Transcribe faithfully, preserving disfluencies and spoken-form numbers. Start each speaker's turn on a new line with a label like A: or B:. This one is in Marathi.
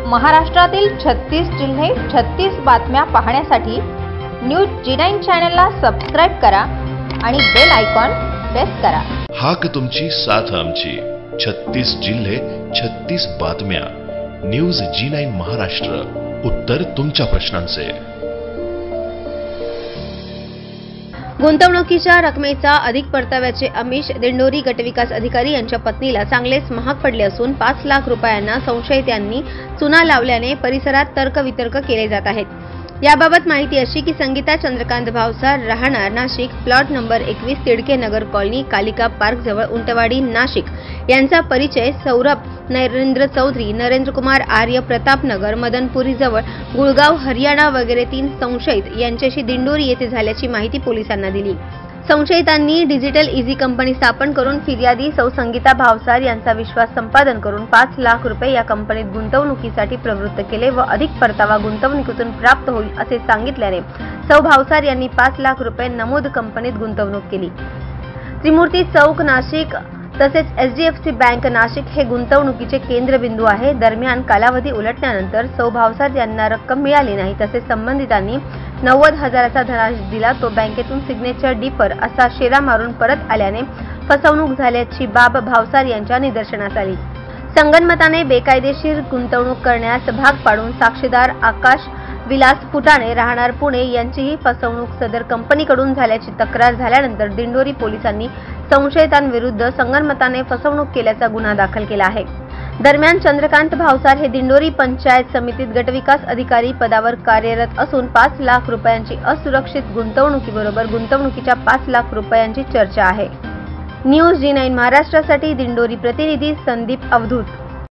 A: महाराष्ट्रातील छत्तीस जिल्हे छत्तीस बातम्या पाहण्यासाठी न्यूज जी नाईन चॅनलला सबस्क्राइब करा आणि बेल आयकॉन प्रेस करा।
B: हाक तुमची साथ आमची, छत्तीस जिल्हे छत्तीस बातम्या। न्यूज जी नाईन महाराष्ट्र, उत्तर तुमच्या प्रश्नांचे।
C: गुंतवणुकीच्या रकमेचा अधिक परताव्याचे आमिष दिंडोरी गटविकास अधिकारी यांच्या पत्नीला चांगलेच महाग पडले असून पाच लाख रुपयांना संशयितांनी चुना लावल्याने परिसरात तर्कवितर्क केले जात आहेत। याबाबत माहिती अशी की संगीता चंद्रकांत भावसार, राहणार नाशिक, प्लॉट नंबर एकवीस, तिडके नगर कॉलनी, कालिका पार्क जवळ उंटवाडी, नाशिक यांचा परिचय सौरभ नरेंद्र चौधरी, नरेंद्र कुमार आर्य, प्रतापनगर, मदनपुरी जवळ गुळगाव, हरियाणा वगैरे तीन संशयित यांच्याशी दिंडोरी येथे झाल्याची माहिती पोलिसांना दिली। संशयितांनी डिजिटल इझी कंपनी स्थापन करून फिर्यादी सौ संगीता भावसार यांचा विश्वास संपादन करून पाच लाख रुपये या कंपनीत गुंतवणुकीसाठी प्रवृत्त केले व अधिक परतावा गुंतवणुकीतून प्राप्त होईल असे सांगितल्याने सौ भावसार यांनी पाच लाख रुपये नमूद कंपनीत गुंतवणूक केली। त्रिमूर्ती चौक नाशिक तसेच H D F C bank Nashik हे गुंतवणुकीचे केंद्रबिंदू आहे। दरम्यान कालावधी उलटल्यानंतर सौ भावसार यांना रक्कम मिळाली नाही तसेच संबंधितांनी नव्वद हजाराचा धनादेश दिला, तो बँकेतून सिग्नेचर डीपर असा शेरा मारून परत आल्याने फसवणूक झाल्याची बाब भावसार यांच्या निदर्शनास आली। संगनमताने बेकायदेशीर गुंतवणूक करण्यास भाग पाडून साक्षीदार आकाश विलास फुटाणे, राहणार पुणे यांचीही फसवणूक सदर कंपनीकडून झाल्याची तक्रार झाल्यानंतर दिंडोरी पोलिसांनी संशयितांविरुद्ध संगनमताने फसवणूक केल्याचा गुन्हा दाखल केला आहे। दरम्यान चंद्रकांत भावसार हे दिंडोरी पंचायत समितीत गटविकास अधिकारी पदावर कार्यरत असून पाच लाख रुपयांची असुरक्षित गुंतवणुकीबरोबर गुंतवणुकीच्या पाच लाख रुपयांची चर्चा आहे। न्यूज जी नाईन महाराष्ट्रासाठी दिंडोरी प्रतिनिधी संदीप अवधूत।